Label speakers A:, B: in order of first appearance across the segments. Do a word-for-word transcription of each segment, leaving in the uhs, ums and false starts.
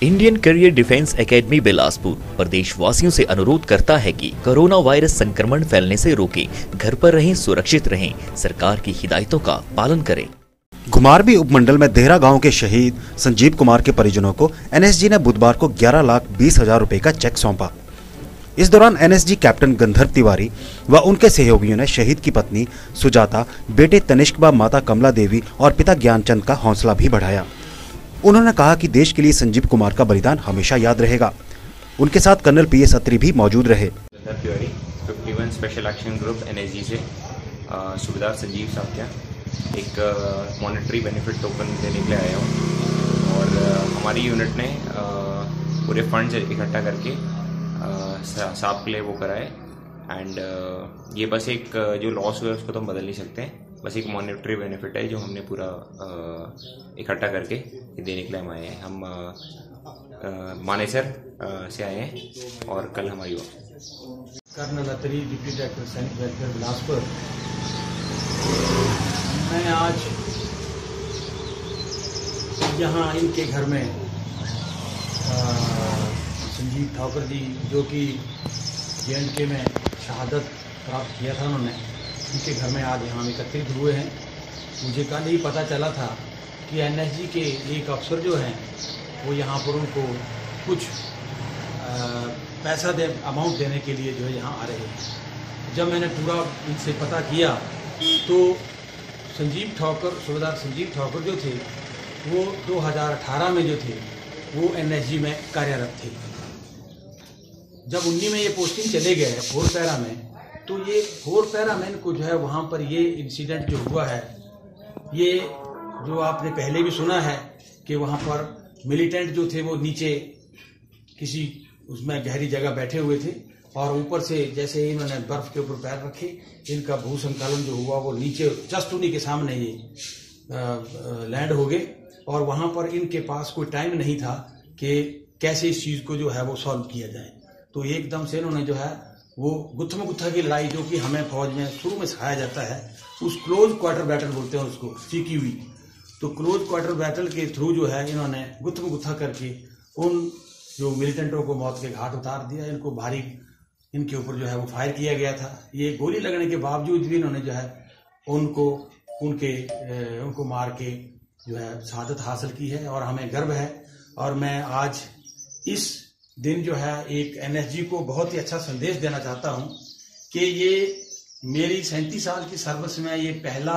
A: Indian career defence academy Bilaspur प्रदेशवासियों से अनुरोध करता है कि कोरोना वायरस संक्रमण फैलने से रोके, घर पर रहें, सुरक्षित रहें, सरकार की हिदायतों का पालन करें।
B: घुमारवी उपमंडल में देहरा गांव के शहीद संजीव कुमार के परिजनों को एनएसजी ने बुधवार को ग्यारह लाख बीस हजार रुपए का चेक सौंपा। इस दौरान एनएसजी कैप्टन गंधर्व तिवारी व उनके सहयोगियों ने शहीद की पत्नी सुजाता, बेटे तनिष्क व माता कमला देवी और पिता ज्ञानचंद का हौसला भी बढ़ाया। उन्होंने कहा कि देश के लिए संजीव कुमार का बलिदान हमेशा याद रहेगा। उनके साथ कर्नल पी एस अत्री भी मौजूद रहे।
C: गंधर्व तिवारी इक्यावन स्पेशल एक्शन ग्रुप एनएसजी से सुबेदार संजीव साहब क्या एक मॉनेटरी बेनिफिट टोकन देने के लिए आया हूँ और हमारी यूनिट ने पूरे फंड्स इकट्ठा करके साहब के लिए वो कराए एंड ये बस एक जो लॉस हुआ है उसको तो हम बदल नहीं सकते हैं, बस एक मॉनेटरी बेनिफिट है जो हमने पूरा इकट्ठा करके देने के लिए हम आए हैं। हम मानेसर से आए हैं और कल हमारी
D: कर्नल अत्री, डिप्टी डायरेक्टर सैनिक वेलफेयर बिलासपुर। मैं आज यहाँ इनके घर में संजीव ठाकुर जी जो कि जे एंड के में शहादत प्राप्त किया था उन्होंने, उनके घर में आज यहाँ एकत्रित हुए हैं। मुझे कल ही पता चला था कि एनएसजी के एक अफसर जो हैं वो यहाँ पर उनको कुछ आ, पैसा दे अमाउंट देने के लिए जो है यहाँ आ रहे हैं। जब मैंने पूरा इनसे पता किया तो संजीव ठाकुर, सुबेदार संजीव ठाकुर जो थे वो दो हज़ार अठारह में जो थे वो एनएसजी में कार्यरत थे। जब उन्नीस में ये पोस्टिंग चले गए फोर पैरा में, तो ये फोर पैरा में इनको जो है वहाँ पर ये इंसिडेंट जो हुआ है, ये जो आपने पहले भी सुना है कि वहाँ पर मिलिटेंट जो थे वो नीचे किसी उसमें गहरी जगह बैठे हुए थे और ऊपर से जैसे इन्होंने बर्फ के ऊपर पैर रखे, इनका भू संकलन जो हुआ वो नीचे जस्ट उन्हीं के सामने ये लैंड हो गए और वहाँ पर इनके पास कोई टाइम नहीं था कि कैसे इस चीज़ को जो है वो सॉल्व किया जाए। तो एकदम से इन्होंने जो है वो गुत्थम गुत्था की लड़ाई जो कि हमें फौज में शुरू में सिखाया जाता है, उस क्लोज क्वार्टर बैटल बोलते हैं उसको, सीक्यूवी। तो क्लोज क्वार्टर बैटल के थ्रू जो है इन्होंने गुत्थम गुत्था करके उन जो मिलिटेंटों को मौत के घाट उतार दिया। इनको भारी इनके ऊपर जो है वो फायर किया गया था। ये गोली लगने के बावजूद भी इन्होंने जो है उनको उनके उनको मार के जो है शहादत हासिल की है और हमें गर्व है। और मैं आज इस दिन जो है एक एनएसजी को बहुत ही अच्छा संदेश देना चाहता हूं कि ये मेरी सैंतीस साल की सर्विस में ये पहला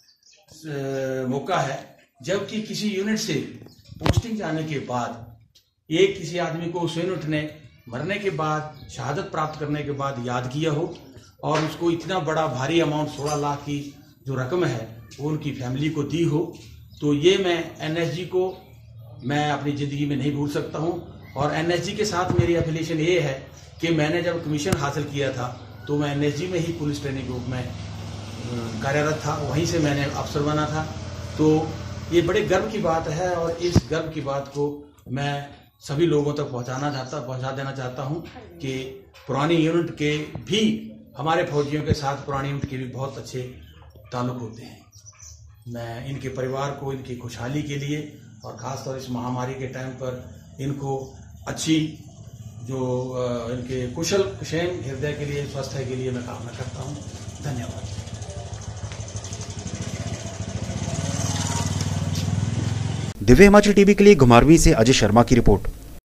D: आ, मौका है जबकि किसी यूनिट से पोस्टिंग जाने के बाद एक किसी आदमी को उस यूनिट ने मरने के बाद, शहादत प्राप्त करने के बाद याद किया हो और उसको इतना बड़ा भारी अमाउंट सोलह लाख की जो रकम है वो उनकी फैमिली को दी हो। तो ये मैं एनएसजी को मैं अपनी ज़िंदगी में नहीं भूल सकता हूँ। और एनएसजी के साथ मेरी एफिलिएशन ये है कि मैंने जब कमीशन हासिल किया था तो मैं एनएसजी में ही पुलिस ट्रेनिंग ग्रुप में कार्यरत था, वहीं से मैंने अफसर बना था। तो ये बड़े गर्व की बात है और इस गर्व की बात को मैं सभी लोगों तक पहुंचाना चाहता पहुंचा देना चाहता हूं कि पुरानी यूनिट के भी हमारे फौजियों के साथ पुरानी यूनिट के भी बहुत अच्छे ताल्लुक होते हैं। मैं इनके परिवार को इनकी खुशहाली के लिए और ख़ासतौर इस महामारी के टाइम पर इनको अच्छी जो इनके कुशल कुशल हृदय के लिए, स्वास्थ्य के लिए मैं कामना करता हूँ। धन्यवाद।
B: दिव्य हिमाचल टीवी के लिए घुमारवी से अजय शर्मा की report.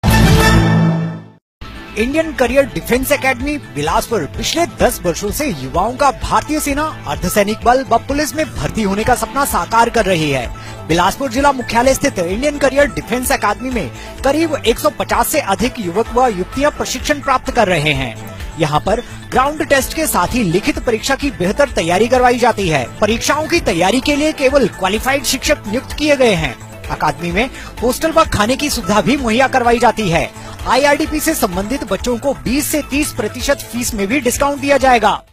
E: Indian career defence academy Bilaspur पिछले दस वर्षों से युवाओं का भारतीय सेना, अर्धसैनिक बल व पुलिस में भर्ती होने का सपना साकार कर रही है। बिलासपुर जिला मुख्यालय स्थित इंडियन करियर डिफेंस एकेडमी में करीब एक सौ पचास से अधिक युवक व युवतियां प्रशिक्षण प्राप्त कर रहे हैं। यहाँ पर ग्राउंड टेस्ट के साथ ही लिखित परीक्षा की बेहतर तैयारी करवाई जाती है। परीक्षाओं की तैयारी के लिए केवल क्वालिफाइड शिक्षक नियुक्त किए गए हैं। अकादमी में हॉस्टल व खाने की सुविधा भी मुहैया करवाई जाती है। आईआरडीपी से संबंधित बच्चों को बीस से तीस प्रतिशत फीस में भी डिस्काउंट दिया जाएगा।